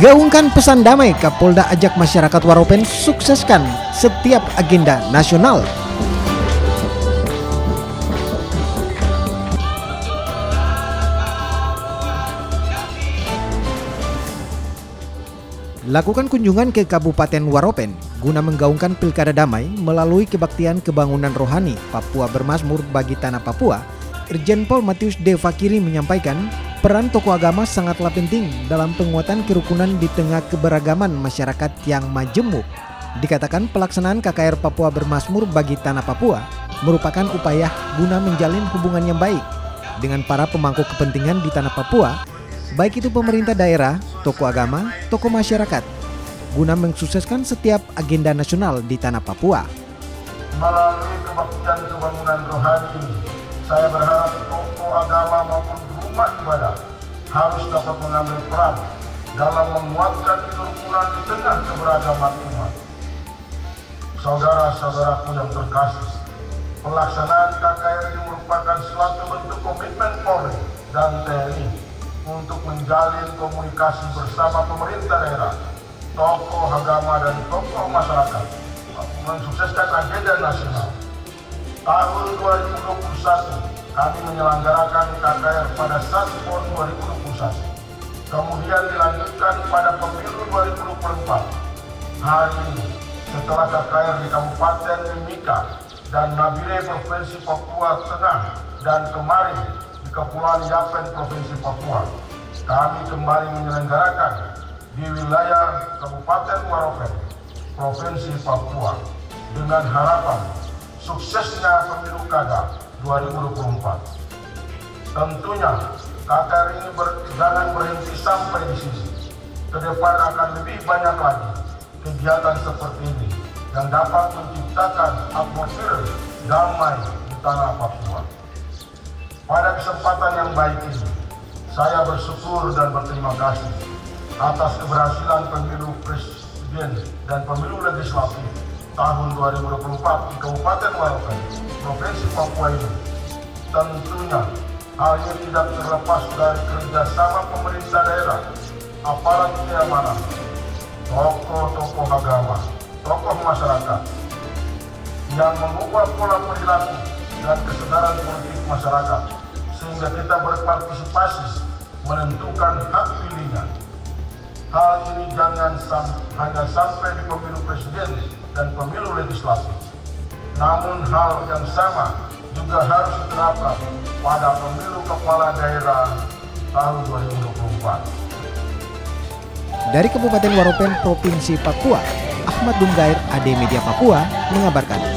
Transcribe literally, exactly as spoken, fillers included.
Gaungkan pesan damai, Kapolda ajak masyarakat Waropen sukseskan setiap agenda nasional. Lakukan kunjungan ke Kabupaten Waropen guna menggaungkan pilkada damai melalui kebaktian kebangunan rohani Papua Bermasmur bagi Tanah Papua. Irjen Pol Matius D. Fakiri menyampaikan peran tokoh agama sangatlah penting dalam penguatan kerukunan di tengah keberagaman masyarakat yang majemuk. Dikatakan pelaksanaan K K R Papua Bermasmur bagi Tanah Papua merupakan upaya guna menjalin hubungan yang baik dengan para pemangku kepentingan di Tanah Papua, baik itu pemerintah daerah, tokoh agama, tokoh masyarakat, guna mensukseskan setiap agenda nasional di Tanah Papua. Melalui kebaktian kebangunan rohani ini, saya berharap tokoh agama maupun rumah ibadah harus dapat mengambil peran dalam menguatkan kerukunan di tengah keberagaman umat. Saudara-saudaraku yang terkasih, pelaksanaan K K R ini merupakan suatu bentuk komitmen Polri dan T N I untuk menjalin komunikasi bersama pemerintah daerah, tokoh agama dan tokoh masyarakat mensukseskan agenda nasional. Tahun dua ribu dua puluh satu kami menyelenggarakan K K R pada satu Pon dua ribu dua puluh satu. Kemudian dilanjutkan pada pemilu dua ribu dua puluh empat. Hari ini setelah K K R di Kabupaten Mimika dan Nabire Provinsi Papua Tengah dan kemarin di Kepulauan Yapen Provinsi Papua, kami kembali menyelenggarakan di wilayah Kabupaten Waropen Provinsi Papua dengan harapan suksesnya pemilu kada dua ribu dua puluh empat. Tentunya K K R ini ber, jangan berhenti sampai di sini. Ke depan akan lebih banyak lagi kegiatan seperti ini yang dapat menciptakan atmosfer damai di Tanah Papua. Pada kesempatan yang baik ini, saya bersyukur dan berterima kasih atas keberhasilan pemilu presiden dan pemilu legislatif tahun dua ribu dua puluh empat di Kabupaten Waropen, Provinsi Papua ini. Tentunya hal ini tidak terlepas dari kerjasama pemerintah daerah, aparat keamanan, tokoh-tokoh agama, tokoh masyarakat yang mengubah pola perilaku dan kesadaran politik masyarakat sehingga kita berpartisipasi menentukan hak pilihnya. Hal ini jangan sam hanya sampai di pemilu presiden dan pemilu legislatif, namun hal yang sama juga harus diterapkan pada pemilu kepala daerah tahun dua ribu dua puluh empat. Dari Kabupaten Waropen, Provinsi Papua, Ahmad Dumgair, A D Media Papua mengabarkan.